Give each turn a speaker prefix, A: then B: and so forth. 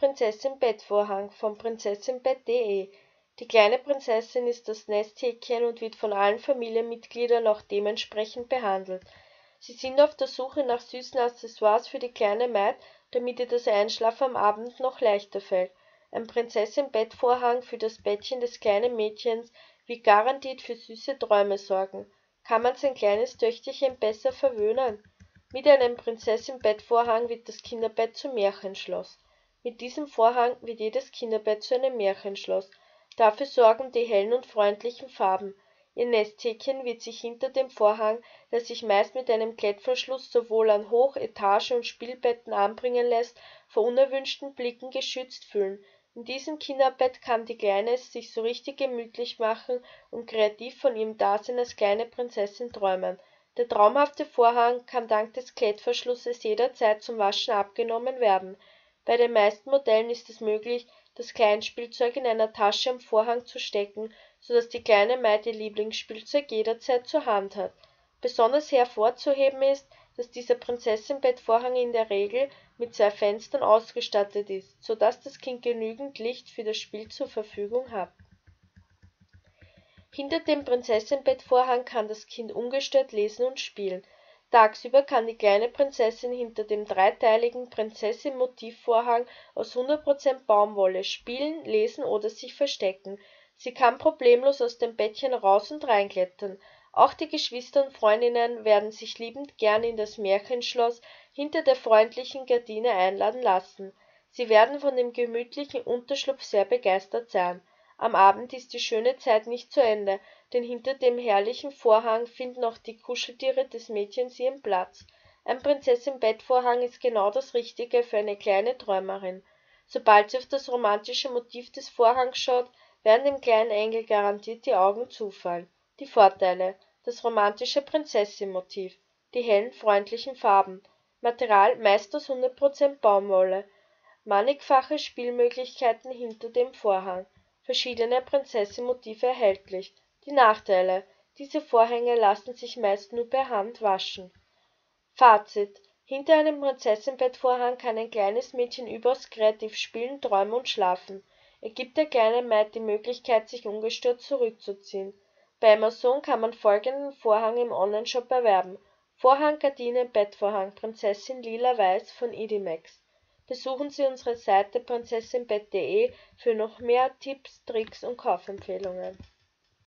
A: Prinzessin-Bettvorhang von prinzessinbett.de. Die kleine Prinzessin ist das Nesthäkchen und wird von allen Familienmitgliedern auch dementsprechend behandelt. Sie sind auf der Suche nach süßen Accessoires für die kleine Maid, damit ihr das Einschlafen am Abend noch leichter fällt. Ein Prinzessin-Bettvorhang für das Bettchen des kleinen Mädchens wird garantiert für süße Träume sorgen. Kann man sein kleines Töchterchen besser verwöhnen? Mit einem Prinzessin-Bettvorhang wird das Kinderbett zum Märchenschloss. Mit diesem Vorhang wird jedes Kinderbett zu einem Märchenschloss. Dafür sorgen die hellen und freundlichen Farben. Ihr Nesthäkchen wird sich hinter dem Vorhang, der sich meist mit einem Klettverschluss sowohl an Hoch-, Etage- und Spielbetten anbringen lässt, vor unerwünschten Blicken geschützt fühlen. In diesem Kinderbett kann die Kleine es sich so richtig gemütlich machen und kreativ von ihrem Dasein als kleine Prinzessin träumen. Der traumhafte Vorhang kann dank des Klettverschlusses jederzeit zum Waschen abgenommen werden. Bei den meisten Modellen ist es möglich, das Kleinspielzeug in einer Tasche am Vorhang zu stecken, so dass die kleine Maid ihr Lieblingsspielzeug jederzeit zur Hand hat. Besonders hervorzuheben ist, dass dieser Prinzessin-Bettvorhang in der Regel mit 2 Fenstern ausgestattet ist, so dass das Kind genügend Licht für das Spiel zur Verfügung hat. Hinter dem Prinzessin-Bettvorhang kann das Kind ungestört lesen und spielen. Tagsüber kann die kleine Prinzessin hinter dem dreiteiligen Prinzessin-Motivvorhang aus 100% Baumwolle spielen, lesen oder sich verstecken. Sie kann problemlos aus dem Bettchen raus und reinklettern. Auch die Geschwister und Freundinnen werden sich liebend gern in das Märchenschloss hinter der freundlichen Gardine einladen lassen. Sie werden von dem gemütlichen Unterschlupf sehr begeistert sein. Am Abend ist die schöne Zeit nicht zu Ende, denn hinter dem herrlichen Vorhang finden auch die Kuscheltiere des Mädchens ihren Platz. Ein Prinzessin-Bettvorhang ist genau das Richtige für eine kleine Träumerin. Sobald sie auf das romantische Motiv des Vorhangs schaut, werden dem kleinen Engel garantiert die Augen zufallen. Die Vorteile: Das romantische Prinzessin-Motiv, die hellen, freundlichen Farben, Material meist aus 100% Baumwolle, mannigfache Spielmöglichkeiten hinter dem Vorhang, verschiedene Prinzessin-Motive erhältlich. Die Nachteile: Diese Vorhänge lassen sich meist nur per Hand waschen. Fazit: Hinter einem Prinzessin-Bettvorhang kann ein kleines Mädchen überaus kreativ spielen, träumen und schlafen. Er gibt der kleinen Maid die Möglichkeit, sich ungestört zurückzuziehen. Bei Amazon kann man folgenden Vorhang im Onlineshop erwerben: Vorhang, Gardine, Bettvorhang Prinzessin lila-weiß von Edimex. Besuchen Sie unsere Seite prinzessinbett.de für noch mehr Tipps, Tricks und Kaufempfehlungen.